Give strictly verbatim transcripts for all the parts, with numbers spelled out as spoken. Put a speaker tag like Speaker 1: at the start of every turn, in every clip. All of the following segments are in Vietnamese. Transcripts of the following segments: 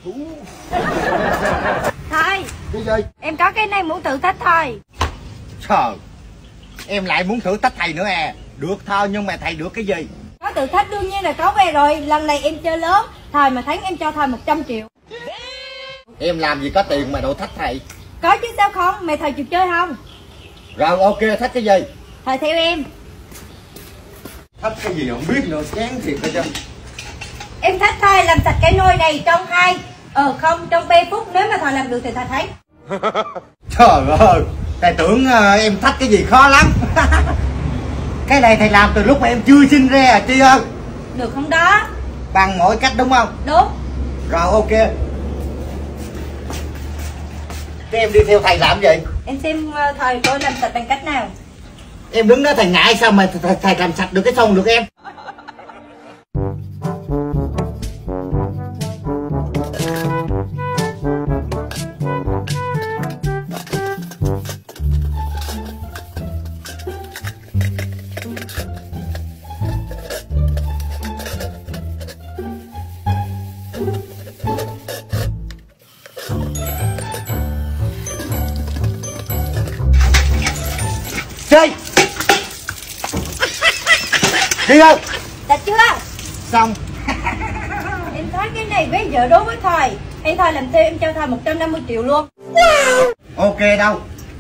Speaker 1: Thầy.
Speaker 2: Cái gì?
Speaker 1: Em có cái này muốn thử thách thầy.
Speaker 2: Trời, em lại muốn thử thách thầy nữa à? Được thôi, nhưng mà thầy được cái gì?
Speaker 1: Có thử thách đương nhiên là có về rồi. Lần này em chơi lớn, thầy mà thắng em cho thầy một trăm triệu.
Speaker 2: Em làm gì có tiền mà đổ thách thầy?
Speaker 1: Có chứ sao không, mày thầy chịu chơi không?
Speaker 2: Rồi ok, thách cái gì?
Speaker 1: Thầy theo em.
Speaker 2: Thách cái gì không biết nữa, chán thiệt hết trơn.
Speaker 1: Em thách thầy làm sạch cái nồi này trong hai Ờ không, trong ba phút. Nếu mà thầy làm được thì thầy thấy.
Speaker 2: Trời ơi, thầy tưởng uh, em thách cái gì khó lắm. Cái này thầy làm từ lúc mà em chưa sinh ra à Chi ơi.
Speaker 1: Được không đó?
Speaker 2: Bằng mọi cách đúng không?
Speaker 1: Đúng.
Speaker 2: Rồi ok. Thế em đi theo thầy làm gì?
Speaker 1: Em xem uh, thầy tôi làm sạch bằng cách nào.
Speaker 2: Em đứng đó thầy ngại sao mà thầy, thầy làm sạch được cái xong được em. Chơi đi không?
Speaker 1: Đã chưa?
Speaker 2: Xong.
Speaker 1: Em thấy cái này bé dở đối với thầy. Em thầy làm theo em cho thầy một trăm năm mươi triệu luôn.
Speaker 2: Ok đâu.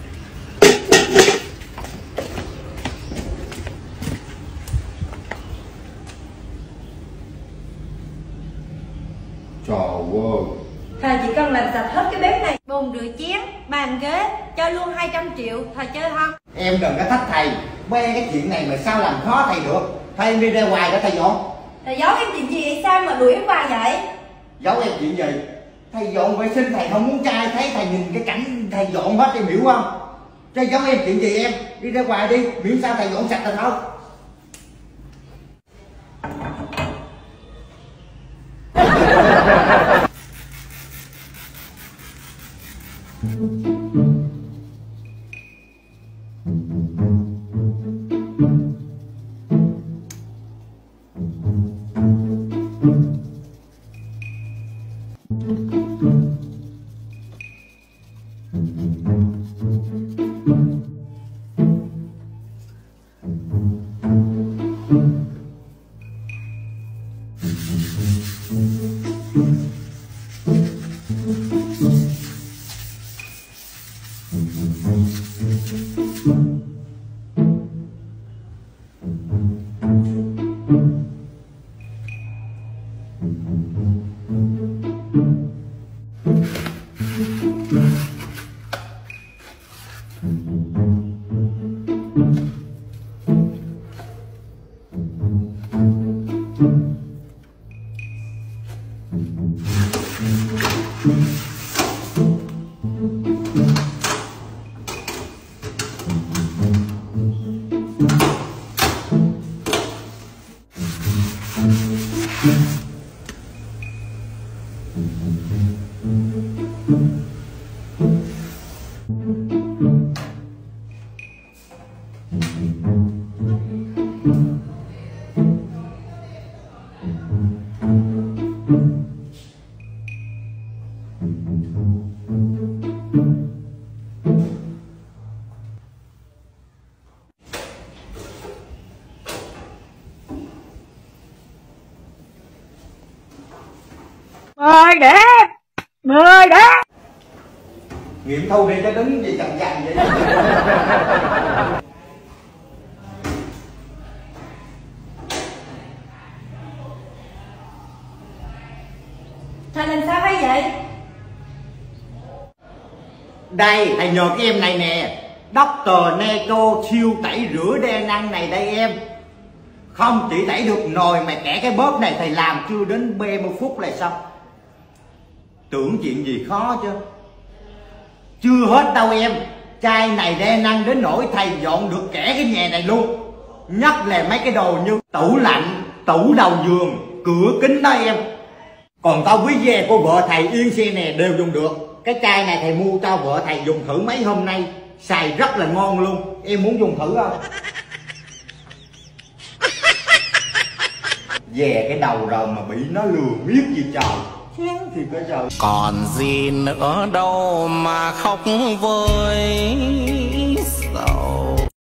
Speaker 2: Trời ơi.
Speaker 1: Thầy chỉ cần làm sạch hết cái bếp này, bồn rửa chén, bàn ghế, cho luôn hai trăm triệu. Thầy chơi không?
Speaker 2: Em đừng có thách thầy. Bê cái chuyện này mà sao làm khó thầy được. Thôi em đi ra ngoài để thầy dọn.
Speaker 1: Thầy giấu em chuyện gì vậy, sao mà đuổi em hoài vậy?
Speaker 2: Giấu em chuyện gì? Thầy dọn vệ sinh thầy không muốn trai thấy thầy nhìn cái cảnh thầy dọn hết em hiểu không? Chứ giấu em chuyện gì em? Đi ra ngoài đi, miễn sao thầy dọn sạch là thôi.
Speaker 1: Mời đẹp, mời đẹp.
Speaker 2: Nghiệm thu đi cho đứng gì chậm chậm vậy.
Speaker 1: Thầy làm sao hay vậy?
Speaker 2: Đây thầy nhờ cái em này nè, Doctor Neco siêu tẩy rửa đa năng này đây em. Không chỉ tẩy được nồi mà kẻ cái bóp này thầy làm chưa đến ba mươi phút là xong. Tưởng chuyện gì khó chứ. Chưa hết đâu em. Chai này đa năng đến nỗi thầy dọn được kẻ cái nhà này luôn. Nhất là mấy cái đồ như tủ lạnh, tủ đầu giường, cửa kính đó em. Còn tao quý về của vợ thầy yên xe nè đều dùng được. Cái chai này thầy mua cho vợ thầy dùng thử mấy hôm nay, xài rất là ngon luôn. Em muốn dùng thử không? Về cái đầu rồi mà bị nó lừa miết gì trời. chán thì bây giờ
Speaker 3: còn gì nữa đâu mà khóc vơi.